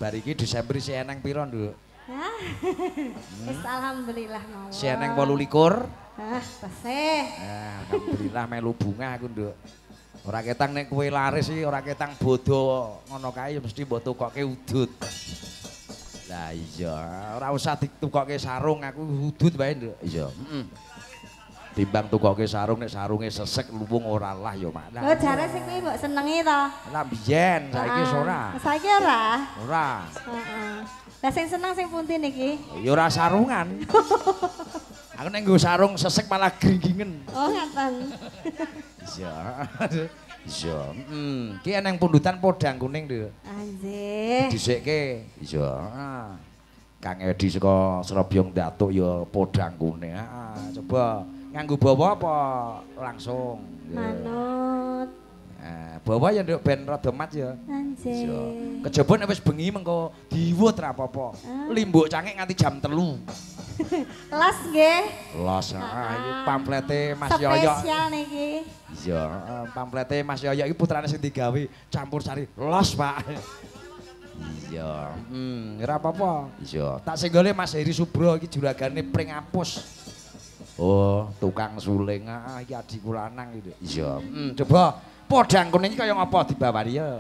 Bar iki Desember si eneng piro, Nduk? Hah? Wis alhamdulillah mawon. Si eneng 28. Hah, tasih. Alhamdulillah melu bunga aku, Nduk. Ora ketang nek kowe laris iki ora ketang bodo ngono kae mesti mbok tukokke udut. Lah iya, ora usah ditukokke sarung aku udut wae, Nduk. Iya, heeh. Timbang tukokke sarung nek sarunge sesek luwung ora lah ya, Mak. Lho jare sing kuwi mbok senengi to? Lah biyen saiki wis ora. Saiki ora? Ora. Heeh. Lah sing seneng sing pundi niki? Ya ora sarungan. Aku nek nggo sarung sesek malah gringgingen. Oh, ngaten. Iya. Iya, ki eneng pundutan podang kuning, Nduk. Anjir. Disikke. Iya. Kang Edi saka Srobyong Datuk ya podang kuning. Coba nganggo bawa apa langsung? Manut. Bawa ya Nduk ben rada mat ya. Anjir. Kejaba nek wis bengi mengko diwut ra apa-apa. Limbuk cangkik nganti jam 3. Las nggih. Los, iki pamflete Mas Yoyo. Spesial niki. Iya, pamflete Mas Yoyo iki putrane sing digawe campur sari los, Pak. Iya, ora apa-apa. Iya, tak senggole Mas Heri Subro iki juragane pring apus. Oh, tukang suling. Iki adikku lanang iki. Iya, coba podang kuning iki kaya ngapa dibawani ya?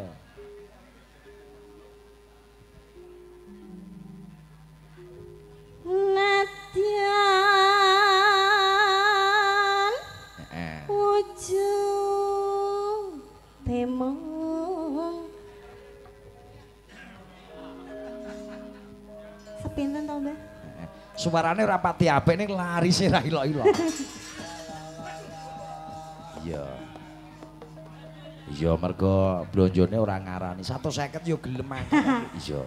Nadyan wujud temong sepinten to Mbah? Suarane ora pati apik ning larise ra ilok-ilok. Iya. Iya mergo blonjone ora ngarani 150 yo gelem aku. Iya.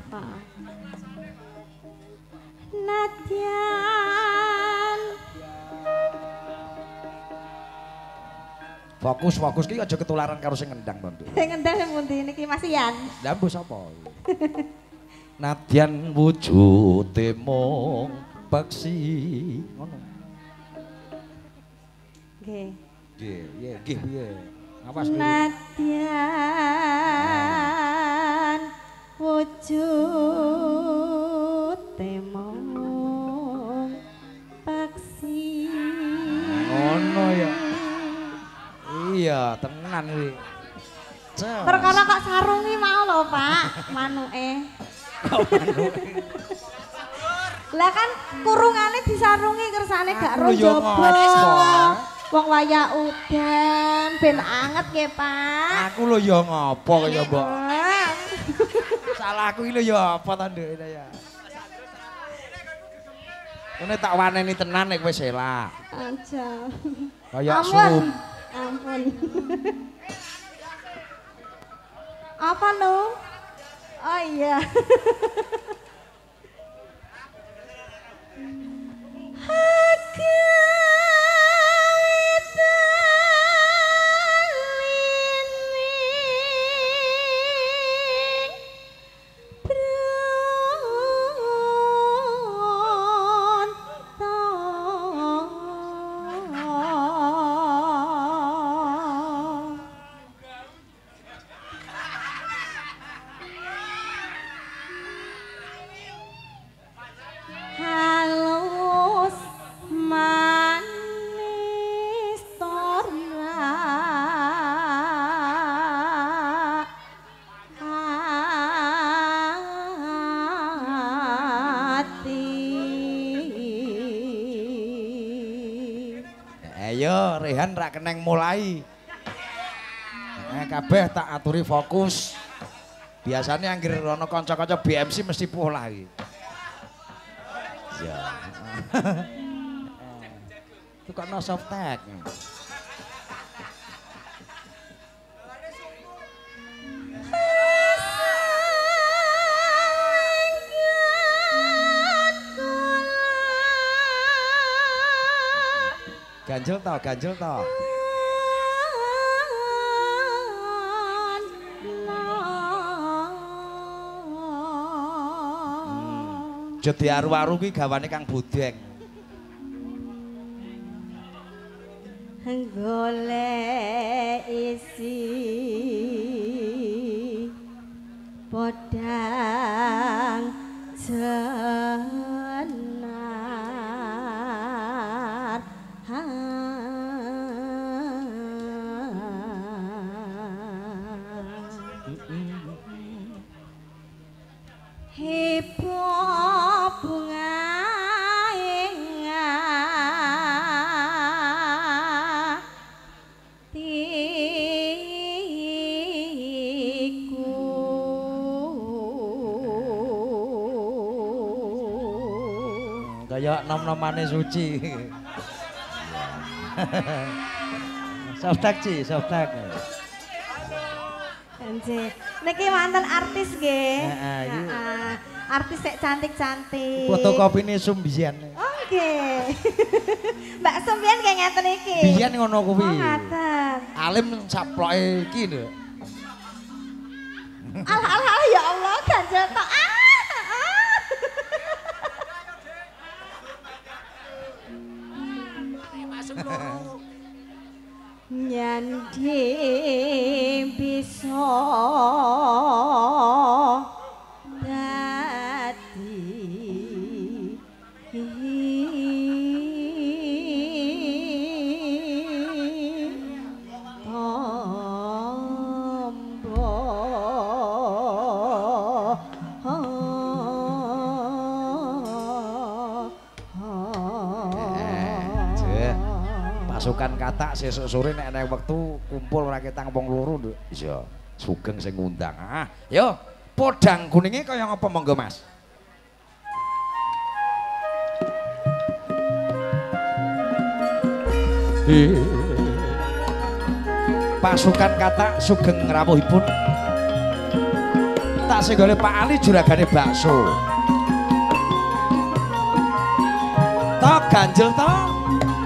Nadyan Fokus ki aja ketularan karo sing ngendang to, Nduk. sing ngendang sing pundi niki Mas Ian? Lah mbok sapa? Nadyan wujude mung peksi ngono. Nggih. Nggih, piye? Awas dulu. Nadyan wujud temong peksi. Ngono ya. Iya, tenan iki. Perkara kok sarungi mau lho, Pak, manuke. Lah kan kurungane disarungi kersane gak ro njaba. Wong wayah udan ben anget nggih, Pak. Aku lho ya ngopo kaya mbok. Salahku iki lho ya apa to, Nduk ya. Ini tak waneni tenan nek wis elak. Aja. Kayak sup. Ampun. Apa lo? Oh iya. Halus manis torna hati. Ayo Rehan rak keneng mulai. Kabeh tak aturi fokus. Biasanya anggere ana kanca-kanca BMC mesti pola iki. Ya. Itu kok no soft tag. Ganjel to, ganjel to. Jadi aru-aru ki gawane Kang Budeng. Golek isi podang jenar Hipo bunga kaya nom-nomane suci. Softek Ci, softek. Nggih. Niki wonten artis nggih. Heeh. Artis sek cantik-cantik. Fotokopine Sumbian. Oh nggih. Mbak Sumbian kayak ngeten iki. Biyen ngono kuwi. Oh ngaten. Alim saploke iki lho. Alah ya Allah ganjel tok. Nyandi bisa dadi pasukan katak sesuk sore nek ana wektu kumpul ora ketang wong loro lho. Iya, sugeng sing ngundang. Ah, yo podang kuninge kaya ngapa monggo Mas? Pasukan katak sugeng rawuhipun. Tak sing golek Pak Ali juragane bakso. Tok ganjel tok.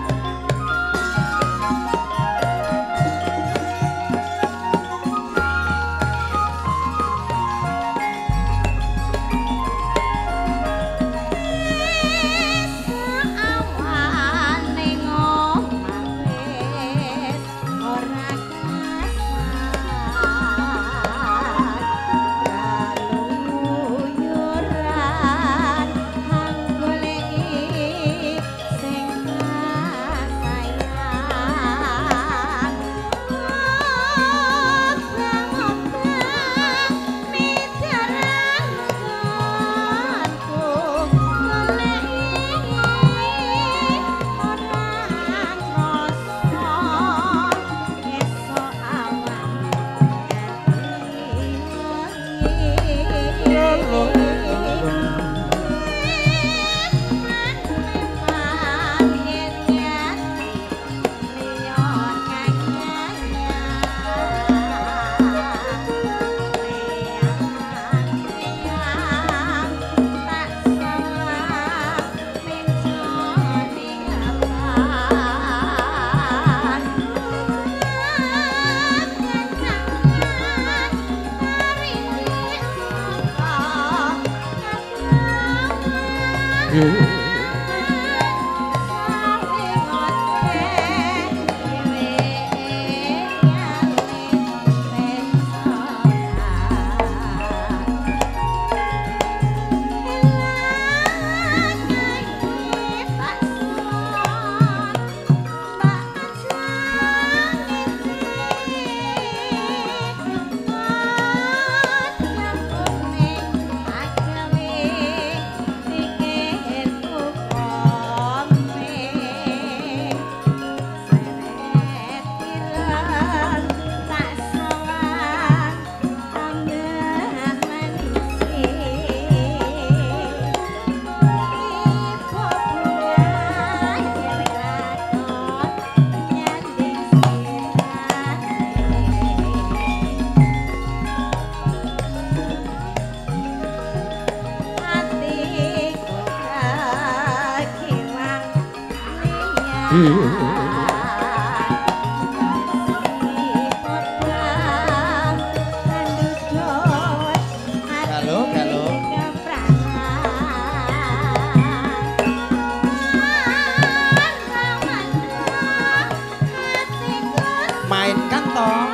Mainkan toh.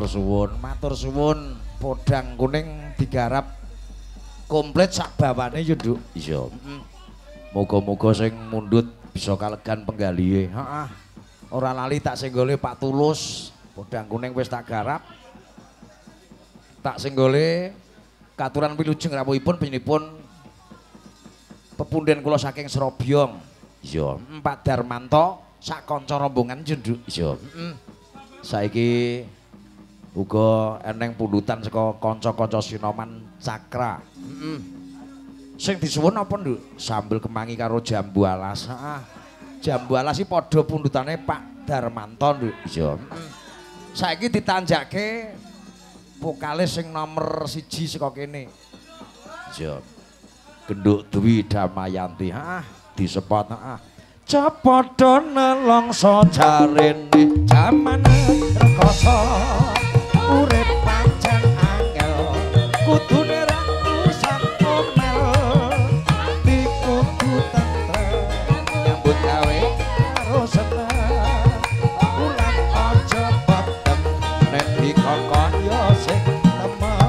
matur suwun. Podang kuning digarap komplit sak bawane yo, Nduk. Iya. Muga-muga sing mundhut bisa kalegan penggalihe. Heeh. Ora lali tak senggole Pak Tulus. Podang kuning wis tak garap. Tak senggole katuran wilujeng rawuhipun panjenenganipun pepunden kula saking Serobyong. Iya, Pak Darmanto sak kanca rombongan yo, Nduk. Iya. Saiki uga eneng pundutan saka kanca-kanca Sinoman Cakra. Sing disuwun apa, Nduk? Sambel kemangi karo jambu alas. Heeh. Jambu alas iki padha pundutane Pak Darmanto, Nduk. Iya. Saiki ditanjake vokalis sing nomor 1 saka kene. Iya. Genduk Dwi Damayanti. Heeh, disepot heeh. Cepodo nelongso jarene jaman rekoso urip pancen angel kudune ra usah omel dikudu tentrem nyambut gawe karo seneng ulang aja batem nek dikokon yo sing temen.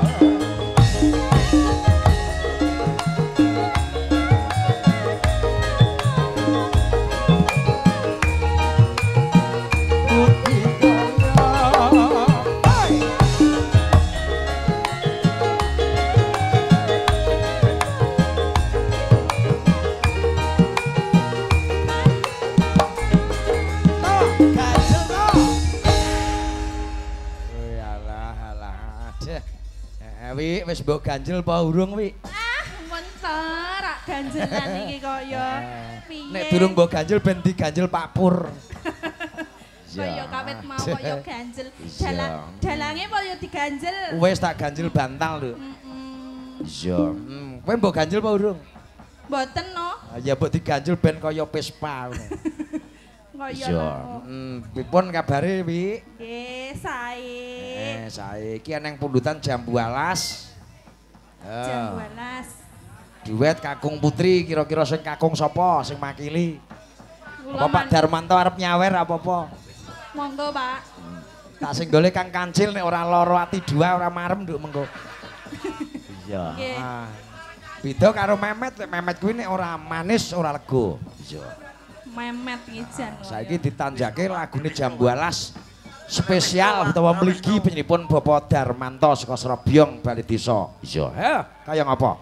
Wi wis mbok ganjel apa urung wi? Ah, montor rak ganjelan iki kaya piye. Nek durung mbok ganjel ben diganjel Pak Pur. Kaya kawit mau kaya ganjel. Dalange apa ya diganjel? Wis tak ganjel bantal lho. Iya. Kowe mbok ganjel apa urung? Mboten no. Ya mbok diganjel ben kaya Vespa ngono. Kaya Pripun kabare wi? Nggih, sae. Sae iki eneng pundutan jambu alas. Jambu alas. Duet Kakung Putri, kira-kira sing kakung sapa sing makili? Apa Pak Darmanto arep nyawer apa-apa? Monggo, Pak. Tak senggole Kang Kancil nek ora lara ati dua ora marem nduk mengko. Iya. Beda karo Memet, Memet kuwi nek ora manis ora lega. Iya. Memet ngijan. Saiki ditanjake lagune Jambu Alas spesial utawa mligi penyanipun Bapak Darmanto saka Serobyong Bali Desa. Iya, kaya ngapa?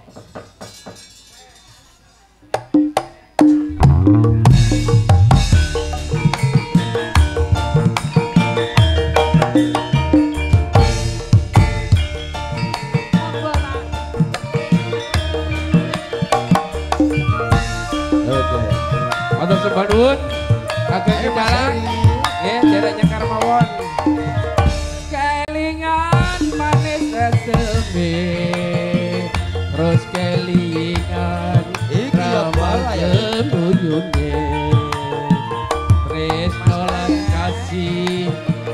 Untuk sembah nuwun kagem dalang nggih derek Nyekar mawon. Kelingan manis resemi terus kelingan ramah tuyune tresno lan kasih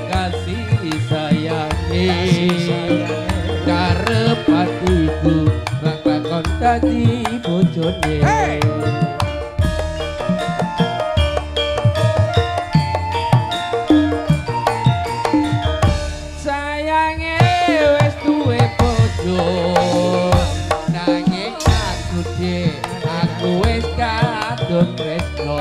sayange karep atiku rak lakon dadi bojone. Nanging aku wis kadung tresno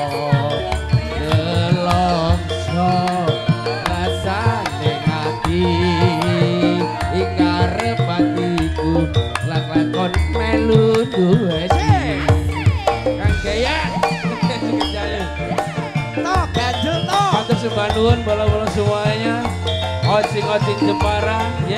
nelongso rasane ati ing karep atiku lakon melu duwe Kang Gaya Toh ganjel toh. Matur sembah nuwun bola-bola semuanya. Ocing-ocing Jepara ya.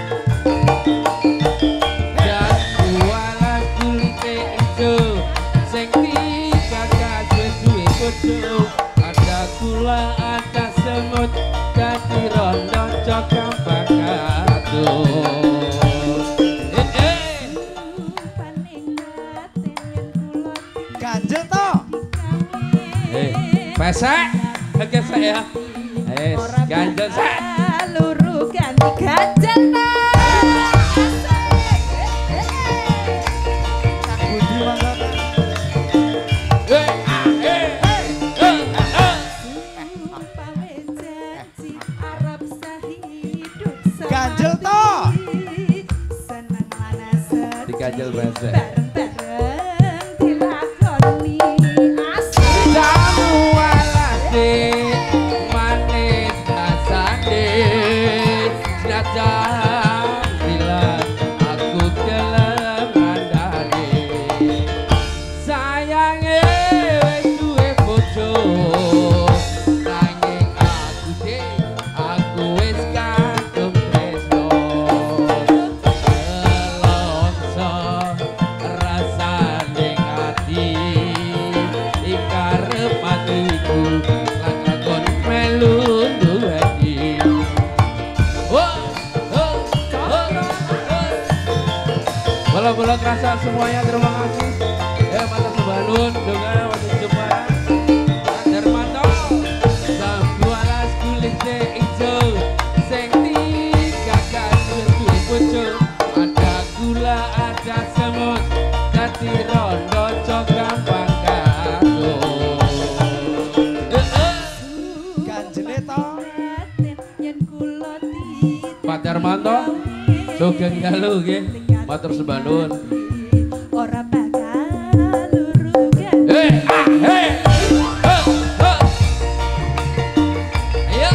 Ada gula, ada semut, jadi rondo cokam bakatul. Ganjel toh. Pesek, oke saya. Ganjel saya. Luru ganti ganjel toh. Ganjel to. Seneng manas Diganjel bahasa. bareng-bareng dilakoni asik. Jamu walase manis rasane senajan bila aku gelem ngandani sayange wis duwe bojo nanging aku wis kagum tresno nelongso rasane ati karep atiku lakon melu duweni bola-bola kerasa semuanya terima kasih ya mata sebanun dengan waktu jumpa Darmanto sambu alas kulit ijo sing tiga kali duwe bojo ada gula ada semut dadi rondo cok gampang karo Ganjele to. Yen kula di Pak Darmanto sugeng dalu nggih matur sebanun ora bakal lurugan. Ayo.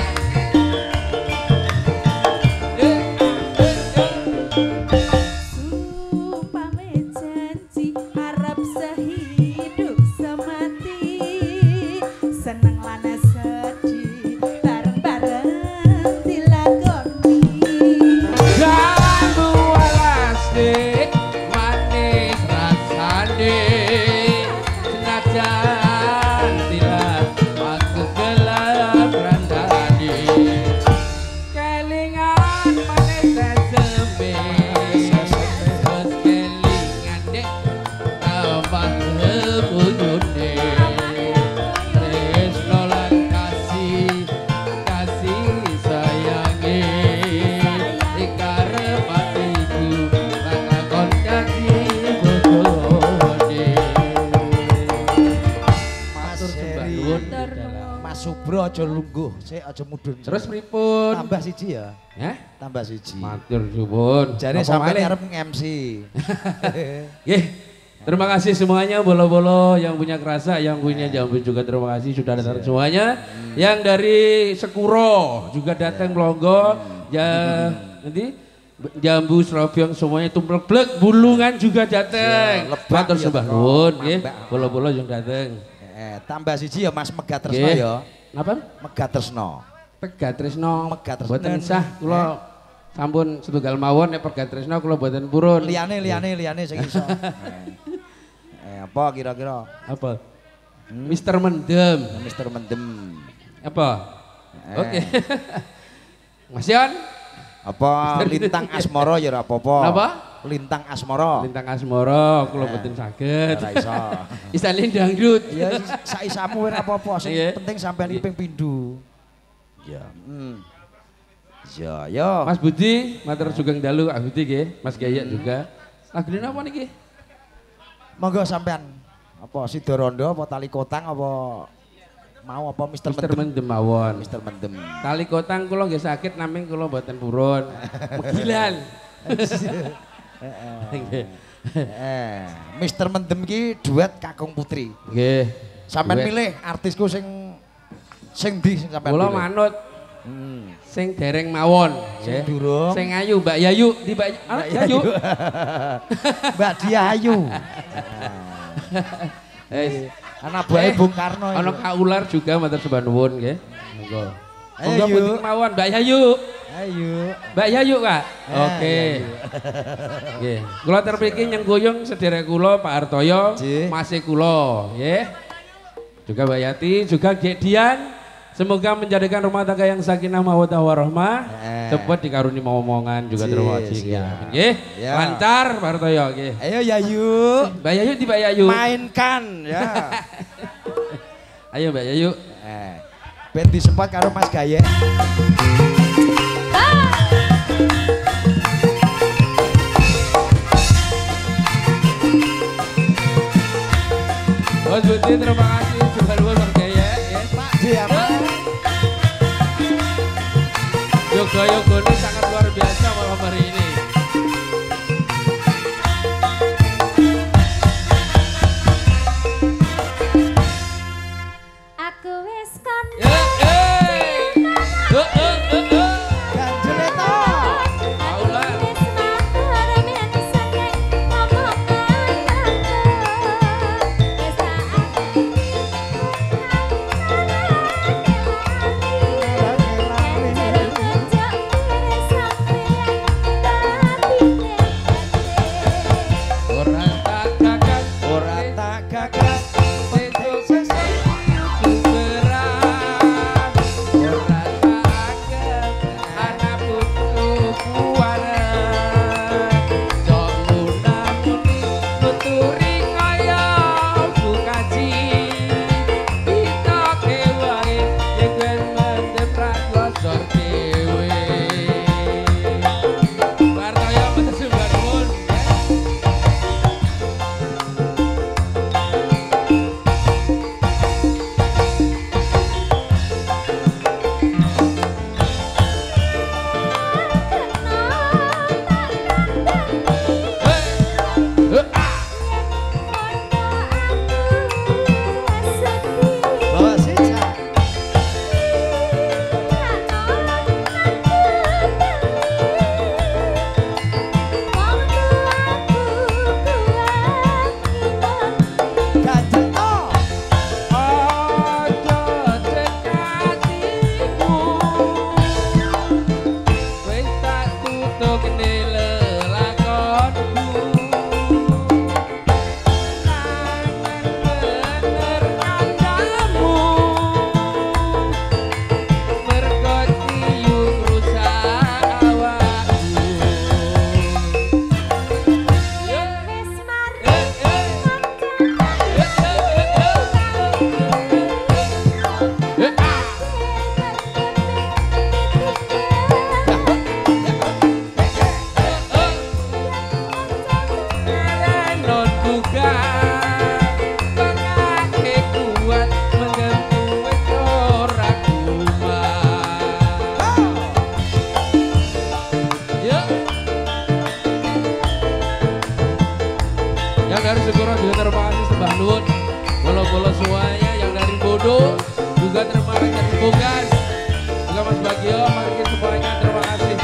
Sumpame janji arep sehidup semati seneng lan sedih bareng-bareng dilakoni. Jambu walase manis rasane senajan tilas aku gelap randani kelingan manis sembe terus kelingan dek tambah kebuyune tresno lan kasih sayange ikarep atiku lakon dadi bojone matur sembahun Mas Subro aja lungguh, sik aja mudhun. terus pripun tambah siji ya. ya Tambah siji. matur suwun Jare Apa sampe malih? arep nge-MC. Nggih, terima kasih semuanya bolo-bolo yang punya kerasa, yang punya jambu juga terima kasih sudah datang semuanya. Yang dari Sekuro juga datang Melonggo, ya nanti jambu Srobyong semuanya tumplek-plek, bulungan juga datang. Lebak Matur ya, sembah Bro. nuwun nggih, Mambak. bolo-bolo yang datang. Tambah siji ya Mas Megatresno Nggih. ya. Napa? Megatresno. Pegatresno, Megatresno. boten sah kula sampun setunggal mawon nek Pegatresno kula boten purun. Liyane sing iso. Apa kira-kira? Apa? Mister Mendem. Mister Mendem. Apa? Oke. Mas Yon, Apa Lintang Asmara ya ora apa-apa. Napa? Lintang Asmara. Lintang Asmara kula boten saged. Ora iso. Isane dangdut. Ya saisamu ora apa-apa, sing Iya. penting sampean iki ping pindho. Ya. Ya, yo. Mas Budi, matur sugeng dalu Kak Budi nggih. Mas Gaya juga. Lagune napa niki? Monggo sampean apa Sidorondo apa Tali Kotang apa mau apa Mister Mister Mendem. Mendem mawon. Mister Mendem. Tali kotang kula nggih sakit naming kula boten purun. Megilan. Nggih. Mister Mendem ki duet Kakung Putri. Nggih. Sampean Duet. milih artisku sing ndi sing sampean Kula pilih? manut sing dereng mawon, Sing nggih. durung. Sing ayu Mbak Yayu, di Mbak Yayu. Mbak Diayu. Eh, Anak buah Bung Karno. ana Kak Ular juga matur sembah nuwun nggih. Monggo. Ayo, Monggo Yu. puting mawon Mbak Yayu. Ayo. Mbak Yayu, Kak. Ah, Oke. Yayu. Nggih. Kula terpiki nyenggoyong sederek kula Pak Hartoyo, Nggih. masih kula, nggih. Juga Mbak Yati, juga Gek Dian. Semoga menjadikan rumah tangga yang sakinah mawaddah warahmah. Cepat dikaruni omongan juga terima kasih. siap. Nggih. Ya. Lancar Pak Hartoyo, nggih. Ayo Yayu. Mbak Yayu di Mbak Yayu. Mainkan ya. Ayo Mbak Yayu. Ben disempat karo Mas Gaye. Bos Budi terima kasih juga luar Gaya ya. Pak Di apa? Yoga ini sangat luar biasa. dari Segoro juga terima kasih sembah nuwun. Bolo-bolo semuanya yang dari Bodo juga terima kasih dari Bogas. Juga Mas Bagio, mari semuanya terima kasih.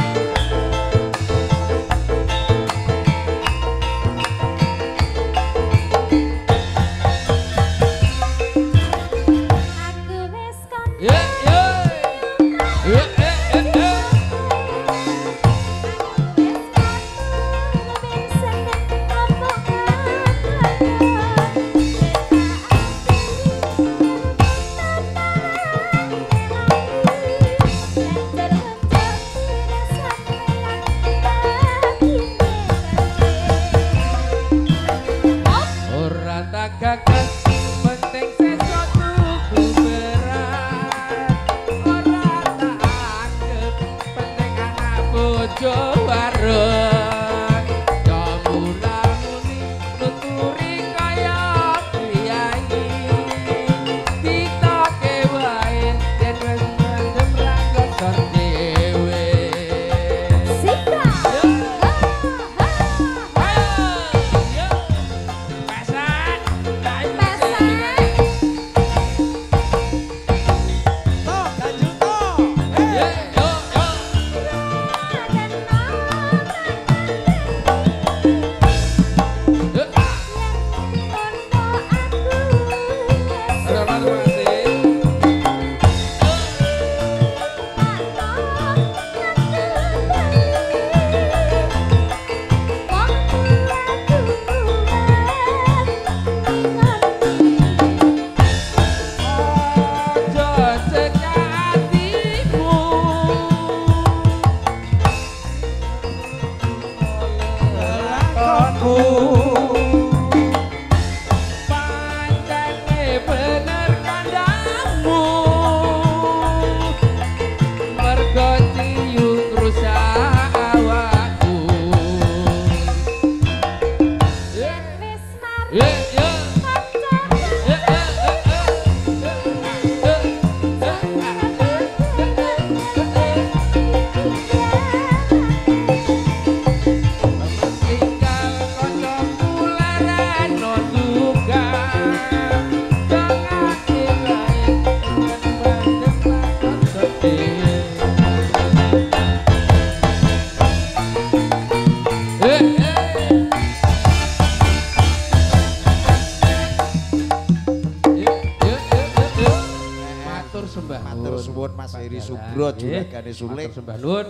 Juragane Suling. Matur sembah nuwun.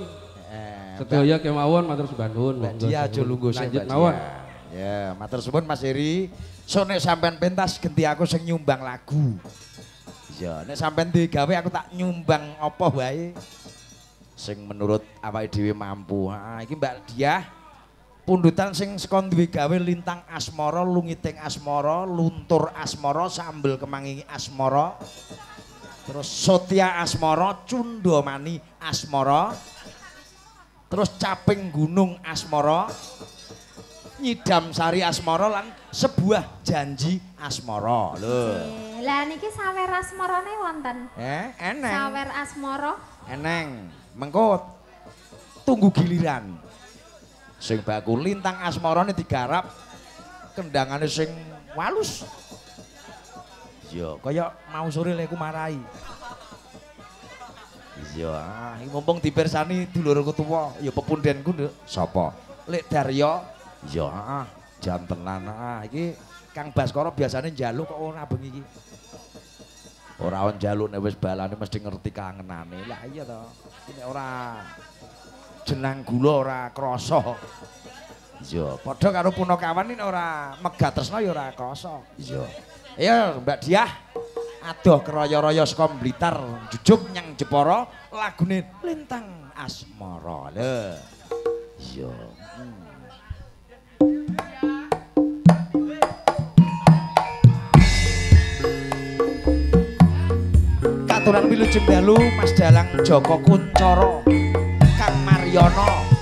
Sedaya kemawon matur sembah nuwun. Mbak Dia aja lungguh lanjut mawon. Ya, matur suwun Mas Heri. So nek sampean pentas genti aku sing nyumbang lagu. Ya, nek sampean digawe aku tak nyumbang apa wae sing menurut awake dhewe mampu. Ha, iki Mbak Dia pundutan sing saka duwe gawe lintang asmara, lungiting asmara, luntur asmara, sambel kemangi asmara. Terus Sotia Asmara, Cundomani Asmara, terus Caping Gunung Asmara, Nyidam Sari Asmara lan Sebuah Janji Asmara. Lho. Lah niki sawer asmarane wonten? Eneng. Sawer asmara? Eneng. Mengko tunggu giliran. Sing baku lintang asmarane digarap kendangane sing walus. Yo, kaya mau sore leku marai. Iya, mumpung dipirsani dulurku tuwa, ya pepundenku nduk. Sapa? Lek Daryo. Iya, jantenan. Iki Kang Baskara biasane njaluk kok ora bengi iki. Ora on njaluk nek wis balane mesti ngerti kangenane. Lah iya to. Iki nek ora jenang gula ora krasa. Iya, padha karo punakawan nek ora megat tresna ya ora krasa. Iya. Iya Mbak Diah, adoh keroyo-royo saka Blitar, jujuk nyang Jepara, lagune Lintang Asmara. Lho. Iya. Katuran wilujeng dalu Mas Dalang Joko Kuncoro, Kang Mariono.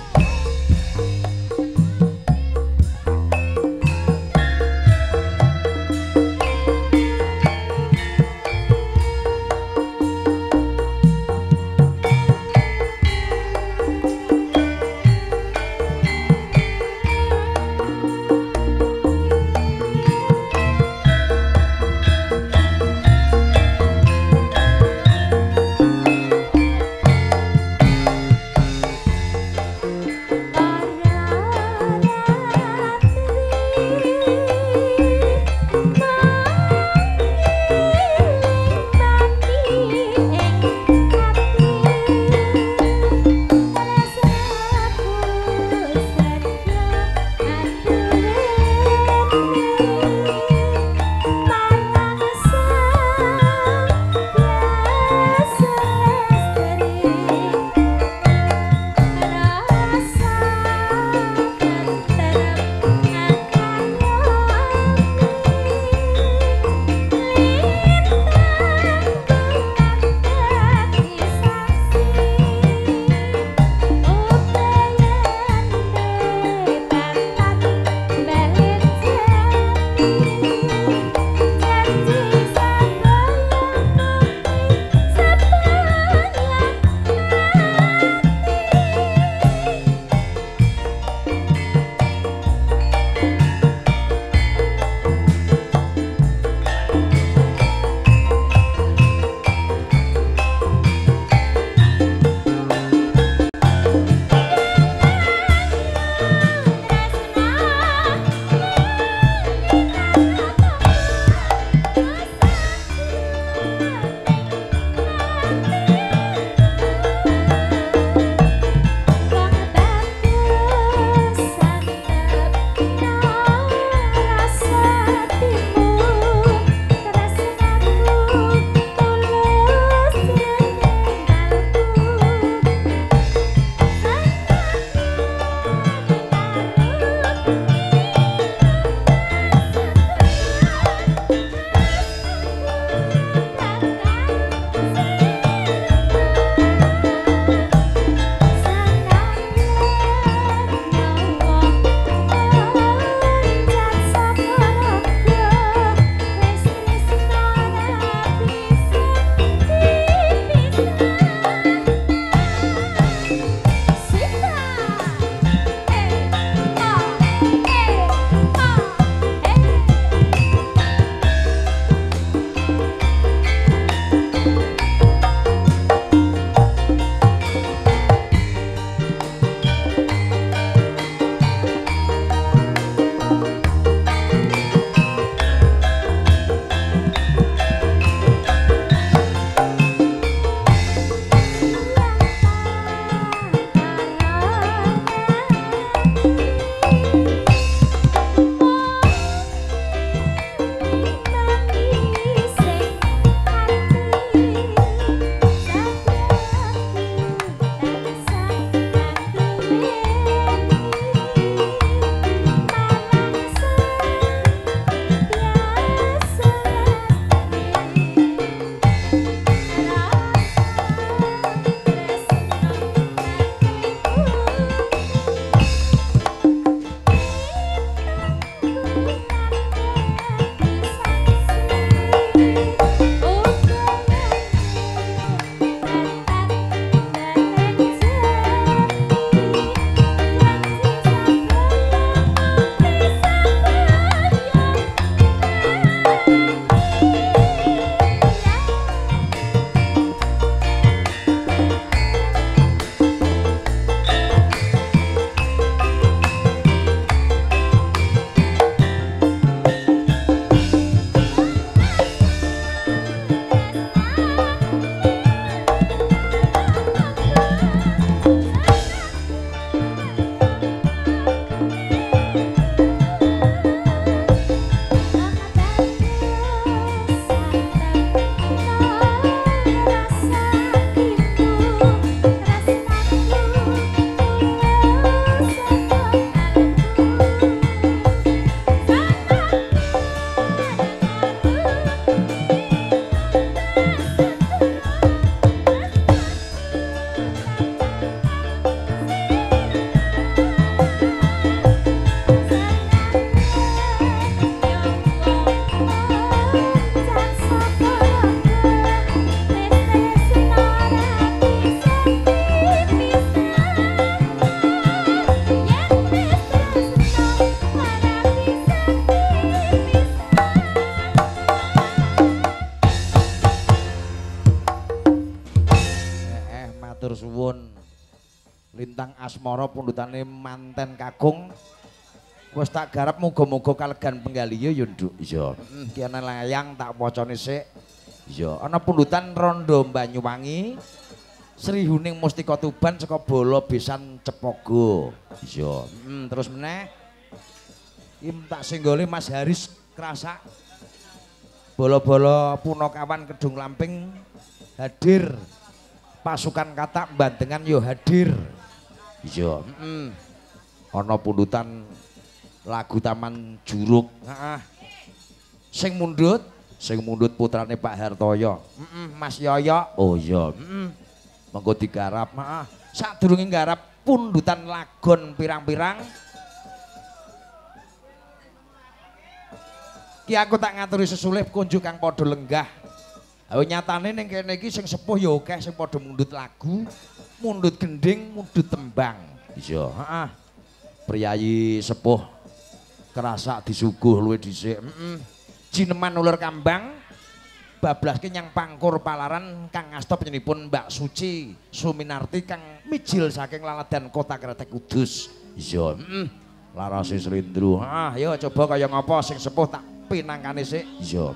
asmara pundutane manten kakung. Wis tak garap muga-muga kalegan penggaliya ya Nduk. Iya. Ki ana layang tak wacane sik. Iya, ana pundutan Rondo Banyuwangi. Sri Huning Mustika Tuban saka Bala Besan Cepogo. Iya. Terus meneh iki tak singgole Mas Haris Krasak. Bala-bala Punakawan Kedung Lamping hadir. Pasukan Katak Bandengan yo hadir. Iya. Ana pundutan lagu Taman Juruk. Sing mundut putrane Pak Hartoyo. Mas Yoyo. Oh iya. Mengko digarap. Sadurunge nggarap pundutan lagon pirang-pirang. Ki aku tak ngaturi sesulih kunjuk kang padha lenggah. Ayo nyatane ning kene iki sing sepuh ya akeh sing padha mundut lagu, mundut gending, mundut tembang. Iya, heeh. Priyayi sepuh Krasak disuguh luwih dhisik. Jineman uler kambang bablaske nyang pangkur palaran kang ngasta penyanipun Mbak Suci Suminarti kang mijil saking laladan Kota Kretek Kudus. Iya, larase Srindro. Ayo coba kaya ngapa sing sepuh tak pinangkane sik. Iya,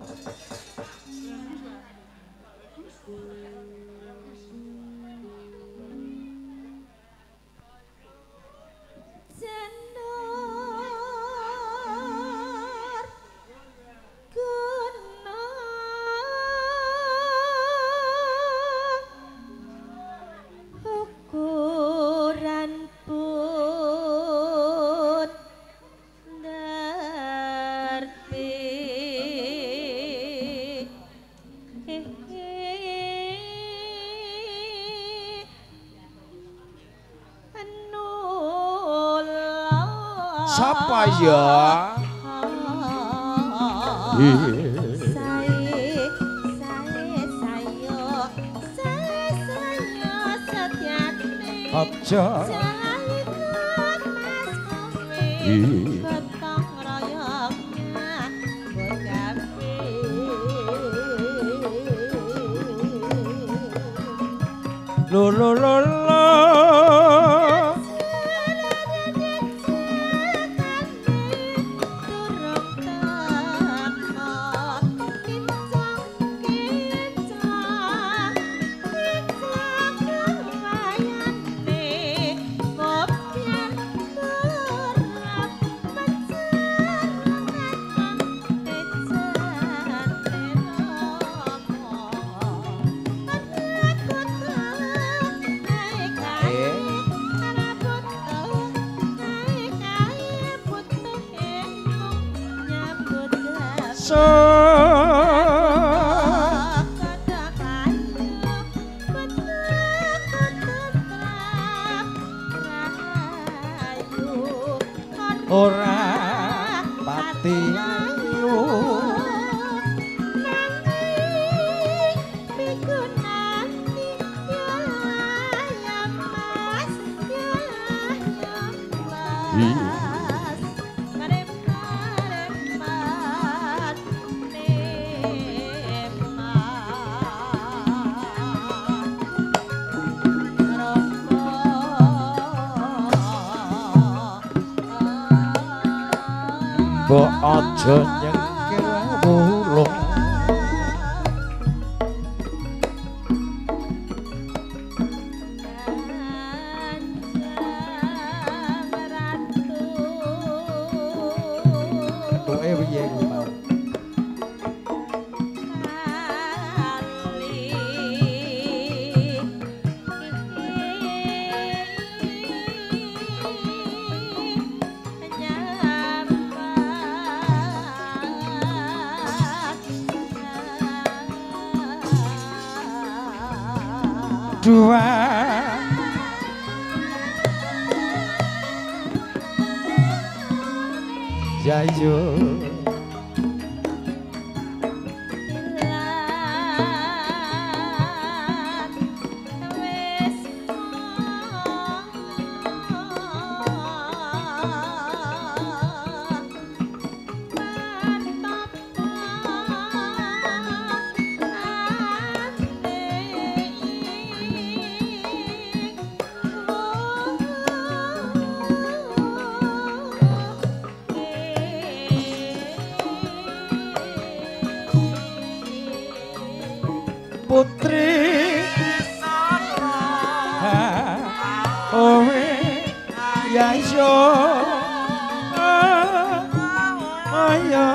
sapa ya? Aja lo lo lo lo ora pati ayu mbok aja nyengkir wulung ketuke piye kuwi mau dua jayo ya iso ayo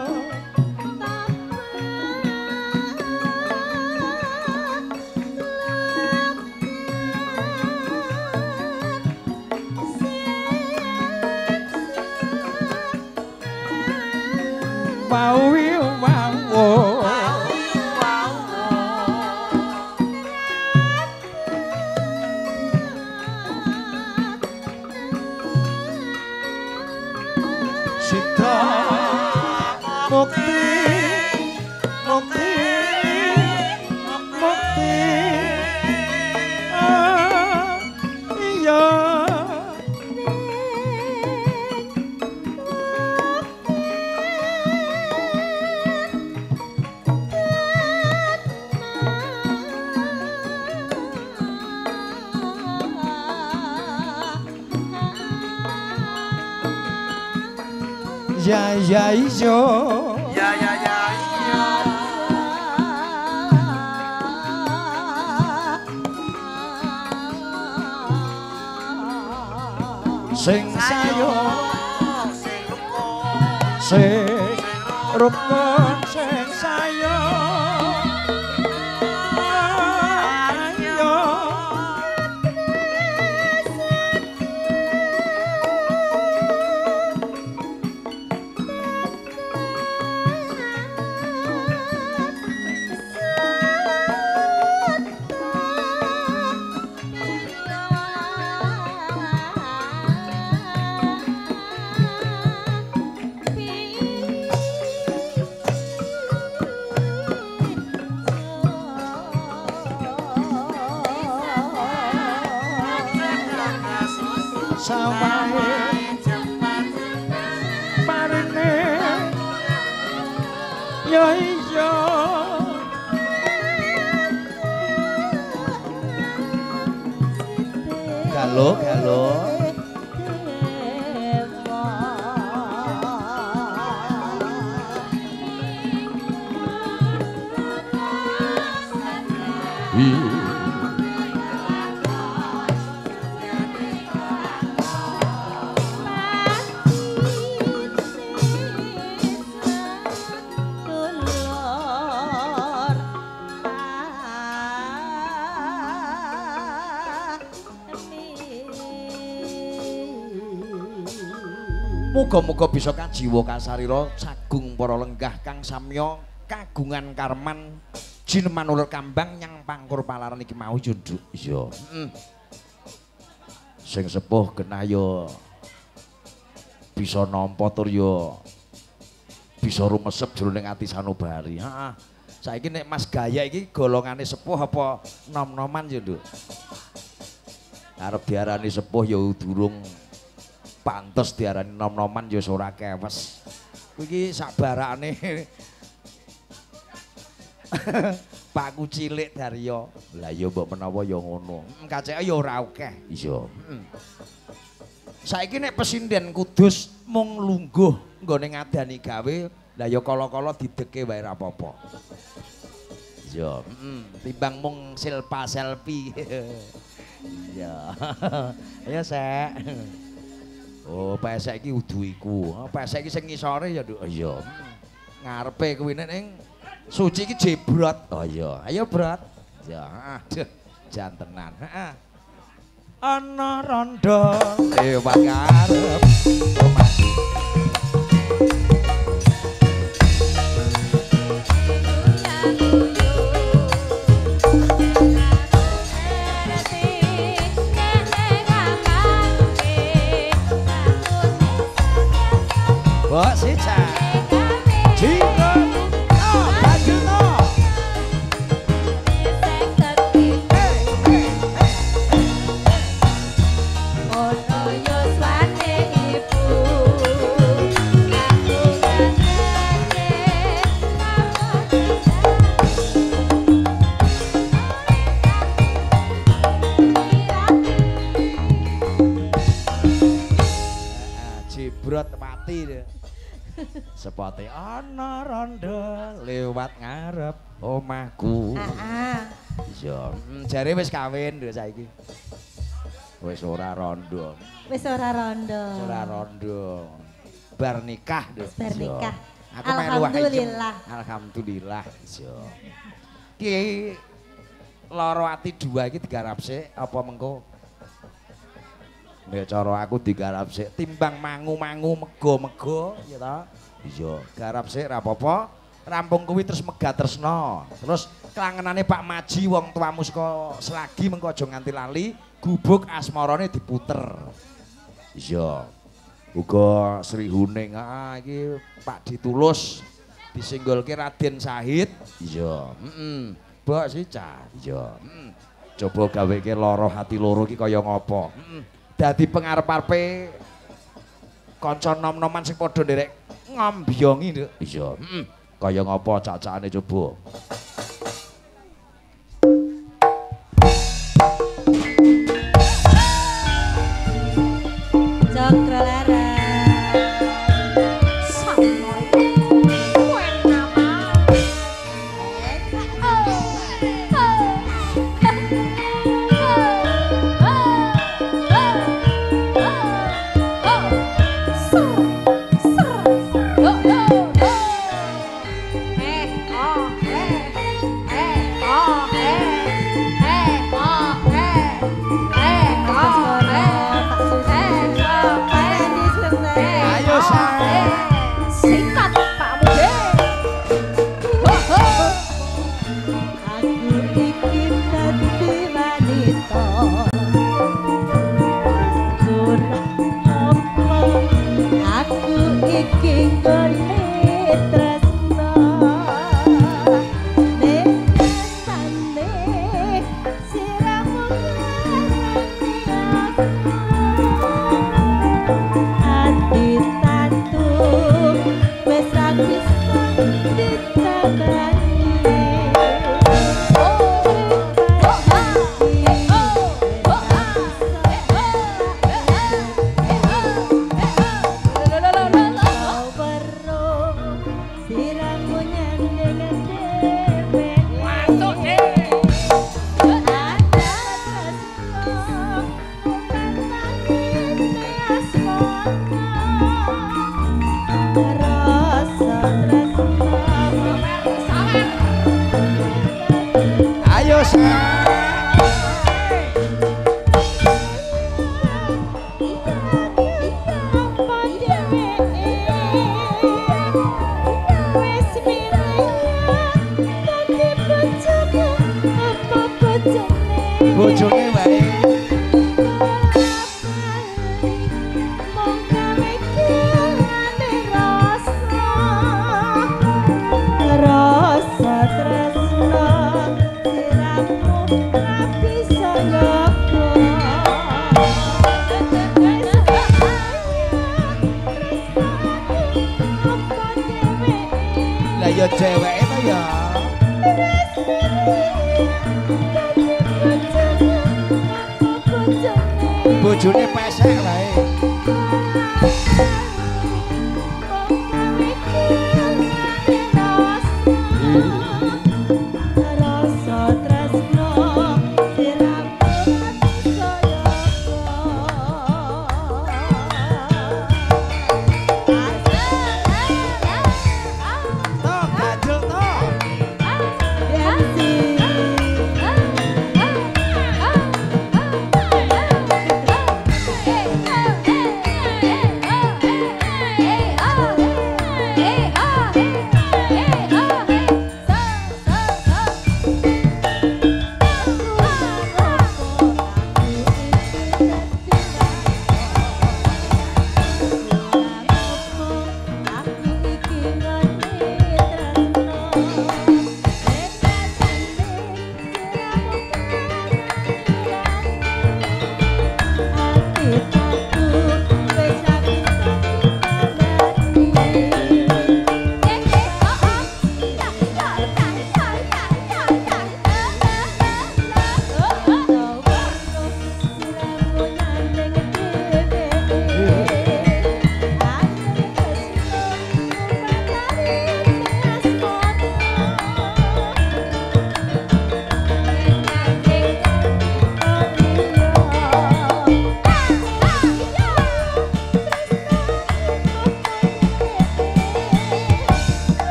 mau Sita mukti mukti mukti iya ya iso ya sing sayo sing rukun sing sayo sampai marine yo iso galo Muga-muga bisa kajiwa kasarira sagung para lenggah kang samya kagungan karman jineman ulur kambang nyang pangkur palaran iki mau junduk. Iya. Sing sepuh genah ya bisa nampa tur ya bisa rumesep jroning ati sanubari. Heeh. Saiki nek Mas Gaya iki golongane sepuh apa nom-noman ya, Nduk? Arep diarani sepuh ya durung pantes diarani nom-noman ya ora kewes. Iki sabarane Pakku cilik Daryo. Lah ya mbok menawa ya ngono. Kaceke ya ora akeh. Iya. Saiki nek pesinden Kudus mung lungguh nggone ngadani gawe, lah ya kala-kala dideke wae ora apa-apa. Iya, timbang mung silpa selfie. Iya. Ayo sek. Oh, pesek iki udu iku. Pesek iki sing ngisore ya, Nduk. Iya. Ngarepe kuwi ning Suci iki jebrot. Oh iya, ayo brot. Ya, aduh, jantenan. Heeh. Ana rondo lewat ngarep. Mbok Sica. Jika jebrot mati deh. Sepote ana rondo lewat ngarep omahku. Iya, jare wis kawin lho saiki. Wis ora rondo. Wis ora rondo. Ora rondo. Bar nikah lho. Bar nikah. Aku melu Alhamdulillah. Alhamdulillah. Iya. Ki loro ati dua iki digarap sik apa mengko? Nek cara aku digarap sik timbang mangu-mangu mego-mego ya ta. Iya, garap sik ra apa-apa. Rampung kuwi terus megah tresna. Terus kelangenane Pak Maji wong tuamu saka Selagi mengko aja nganti lali, gubuk asmarane diputer. Iya. Uga Sri Huning, iki Pak Ditulus disinggolke Raden Sahid. Iya, Mbok Sica. Iya, Coba gaweke lara hati loro iki kaya ngopo? Dadi pengarep-arepe kanca nom-noman sing padha nderek ngombiongi lho. Iya, kaya ngopo cak-cakane coba. Cokrolara bojone wae lah ya ceweke to ya bojone pesek wae Ganjel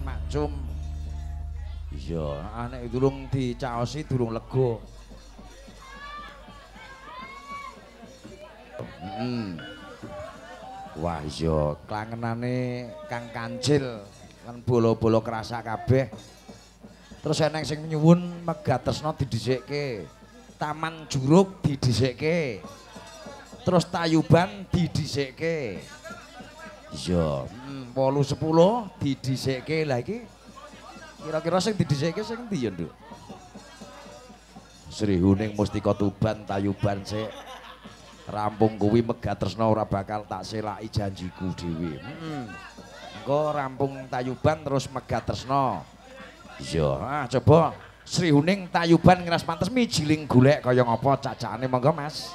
makcum. Iya, anek durung dicaosi durung lega. Wah iya, klangenane Kang Kancil lan bolo-bolo kerasa kabeh. Terus eneng sing nyuwun Megatresna didhisikke. Taman Juruk didhisikke. Terus Tayuban didhisikke. Iya, 8 10 didhisikke. Lah iki kira-kira sing didhisikke sing endi ya, Nduk? Sri Huning Mustika Tuban Tayuban sik. Rampung kuwi Megatresna ora bakal tak selaki janjiku dhewe. Engko rampung Tayuban terus Megatresna. Iya, coba Sri Huning Tayuban ngeras pantes mijiling golek kaya ngapa cacakane monggo Mas.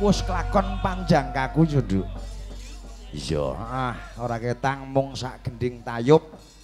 wis kelakon panjang kaku yo, Nduk. Iya, ora ketang mung sak gending tayub.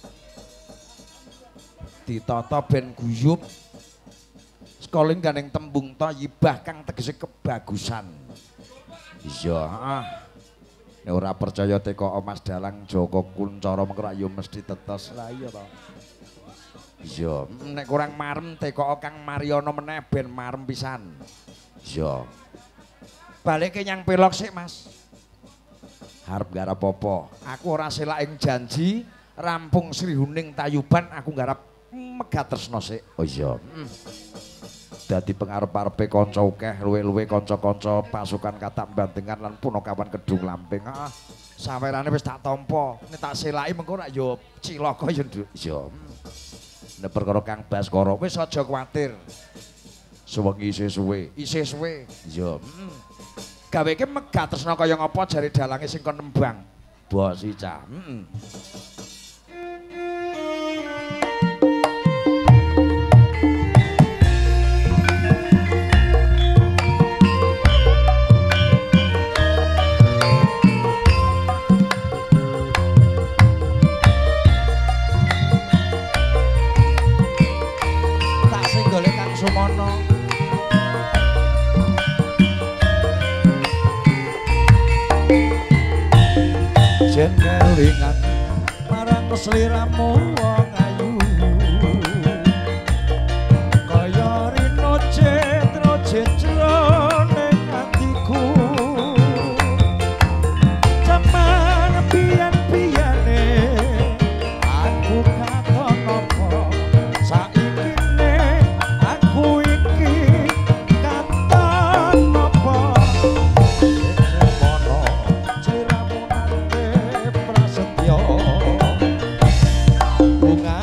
Ditata ben guyub. Sekoling ganing tembung thayyibah kang tegese kebagusan. Iya, nek ora percaya teko Mas Dalang Joko Kuncara mengko ya mesti tetes. Lah iya to. Iya, nek kurang marem teko Kang Mariono meneh ben marem pisan. Iya. Balike nyang pelok sik, Mas. Harep garap apa? Aku ora selaing janji rampung Sri Huning Tayuban aku garap megat tresna sik. Oh iya. Dadi pengarep-arepe kanca akeh luwe-luwe kanca-kanca pasukan katak bandengan lan punakawan Kedung Lamping. Sawerane wis tak tampa. Nek tak selaki mengko rak ya cilaka ya, Nduk. Iya. Nek perkara Kang Baskara wis aja kuwatir. Suwengi isih suwe. Iya. Gaweke megat tresna kaya ngapa jare dalange sing kon nembang. Bos Ica. Tak sing golek Kang Sumono. Jen kelingan marang sliramu wong ayu kaya rino cetro ning atiku jaman biyen-biyene aku katon apa saikine aku iki katon apa bunga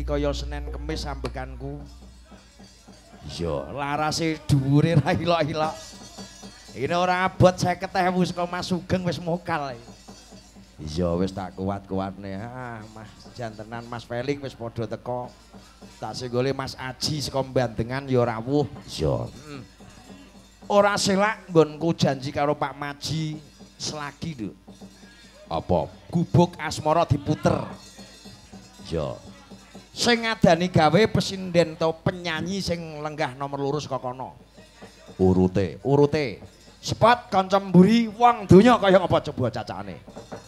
kaya Senin Kemis ambekanku. Iya, larase dhuwure ra ilok-ilok. Ini ora abot 50.000 saka Mas Sugeng wis mokal. Iya wis tak kuat-kuatne. Ah, Mas jantenan Mas Felix wis padha teko. Tak senggole Mas Aji saka Bandengan ya rawuh. Iya. Ora selak nggonku janji karo Pak Maji selagi lho. Apa? Gubuk asmara diputer. Iya. Sing ngadani gawe pesinden to penyanyi sing lenggah nomor loro saka kono. Urute. Spot kanca mburi wong donya kaya apa coba cacane.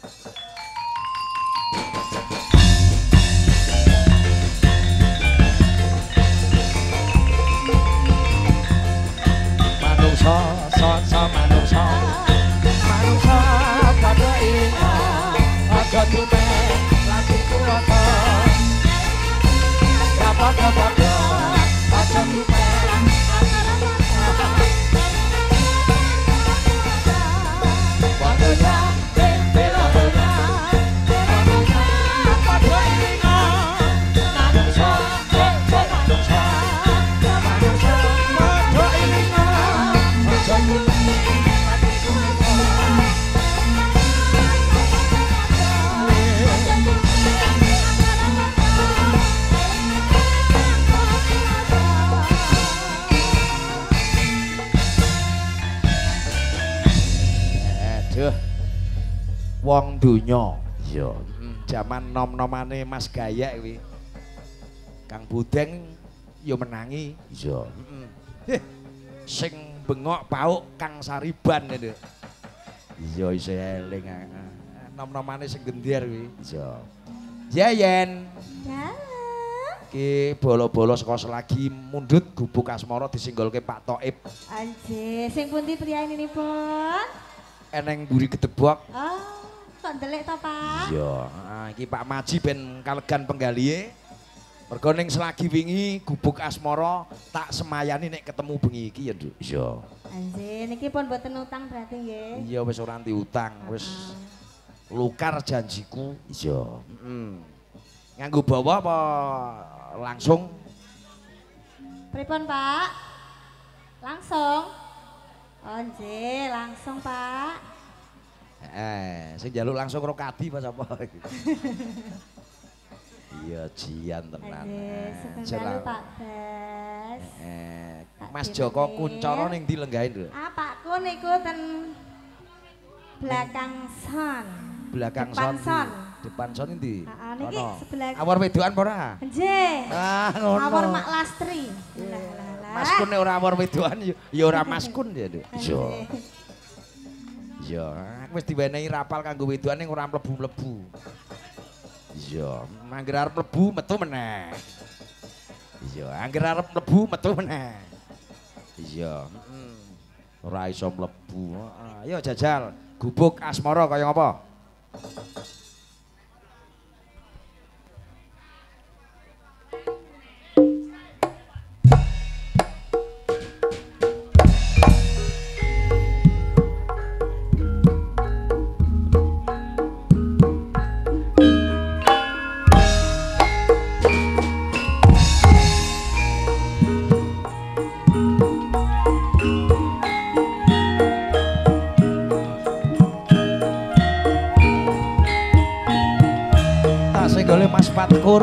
Manungsa manungsa padha ingat aja dumen lati kuwata padha aja dumen wadonya bela padha ingat manungsa manungsa padha ingat aja dumen lati kuwata wong donya. Iya. Jaman nom-nomane Mas Gaya kuwi. Kang Budeng ya menangi. Iya. Sing bengok pauk Kang Sariban itu. Iya isih eling. Nom-nomane sing gendir kuwi. Iya. Yayen. Ya. Ki bolo-bolo saka selagi mundut gubuk asmara disinggolke Pak Toib. Anjir, sing pundi priyaninipun? Eneng mburi gedebok. Oh, kok ndelik to, Pak? Iya, iki Pak Maji ben kalegan penggalihe. Mergo ning selagi wingi gubuk asmara tak semayani nek ketemu bengi iki ya, Nduk. Iya. Anjir, niki pun mboten utang berarti nggih. Iya wis ora anti utang, wis lukar janjiku. Iya. Nganggo bawa apa langsung? Pripun, Pak? Langsung? Oh, nggih, langsung, Pak. Sing njaluk langsung karo Kadi Mas apa? Iya, jian tenan. Sebentar Pak Bas. Mas Joko Kuncoro ning ndi lenggahe, Nduk? Ah, Pakku niku ten belakang son. Belakang depan son. Depan son ndi? Heeh, niki sebelah. Awar wedokan apa ora? Nggih. Ah, ngono. Awar Mak Lastri. Mas Kun nek ora awar wedokan ya ora Mas Kun ya, Nduk. Iya. Iya, aku wis diwenehi rapal kanggo wedokan ning ora mlebu-mlebu. Iya, angger arep mlebu metu meneh. Iya, angger arep mlebu metu meneh. Iya, ora iso mlebu. Ayo jajal gubuk asmara kaya apa? Oleh Mas Patkur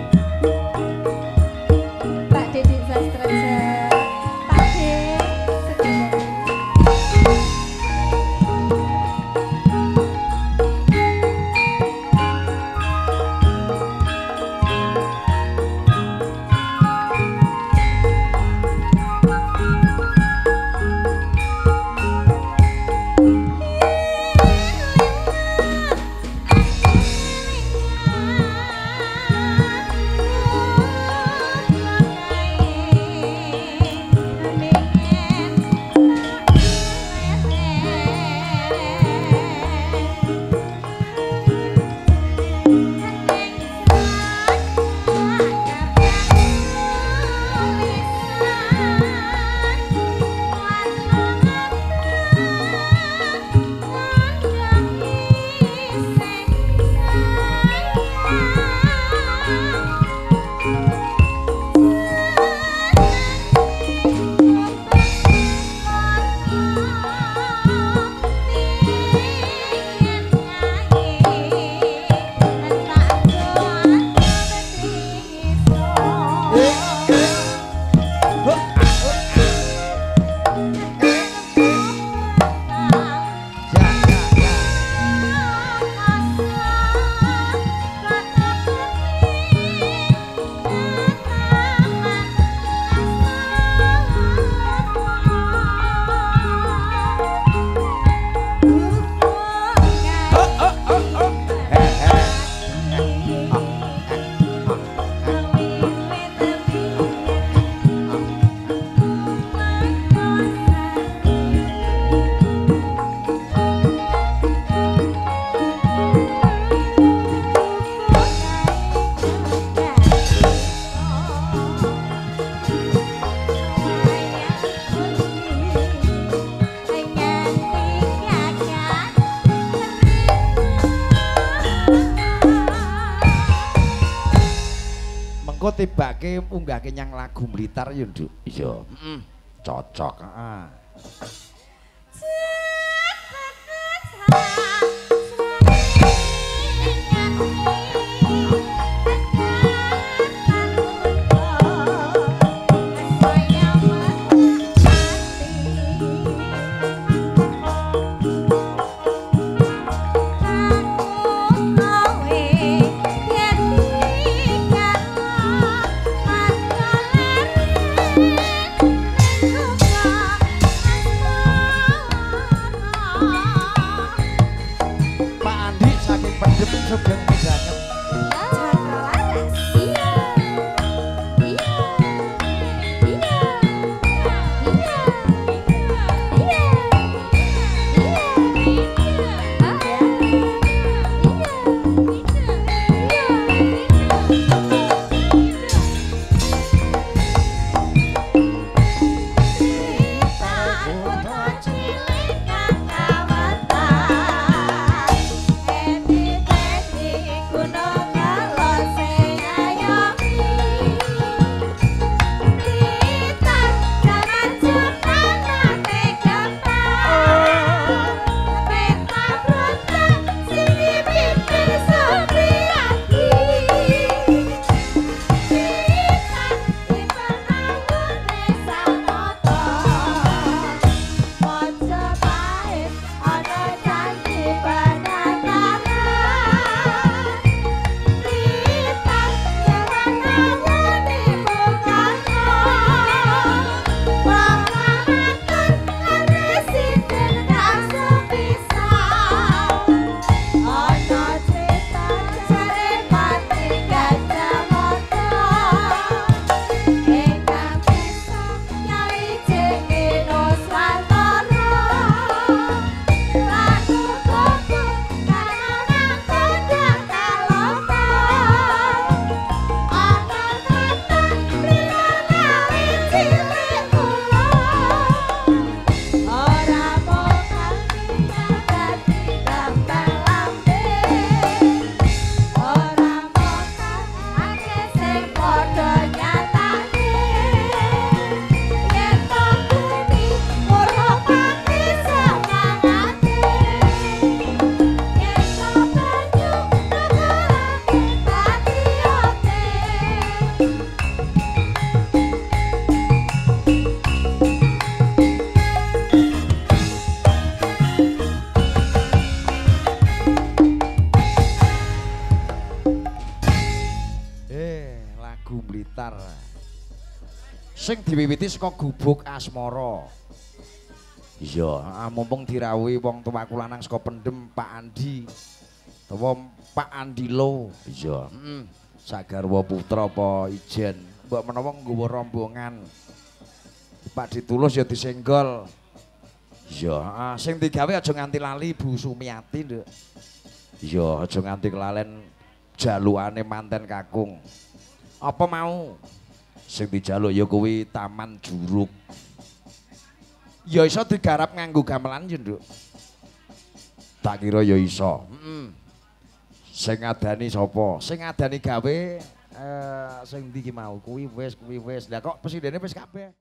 Pak Dedik Sastraja Pak Dek engko tibake unggahke nyang lagu Blitar ya, Nduk. Iya. Cocok, heeh. Sugeng banget. Lagu Blitar sing diwiwiti saka Gubuk Asmara. Iya, mumpung dirawuhi wong tuaku lanang saka Pendem Pak Andi utawa Pak Andilo. Iya, sagarwa putra apa ijen mbok menawa nggawa rombongan Pak Ditulus ya disenggol. Iya, sing digawe aja nganti lali Bu Sumiati, Nduk. Iya, aja nganti kelalen jalukane manten kakung. Apa mau sing dijaluk ya kuwi Taman Juruk. Ya iso digarap nganggo gamelan ya, Nduk. Tak kira ya iso. Sing ngadani sapa? Sing ngadani gawe sing ndi ki mau kuwi wis. Lah kok presidene wis kabeh.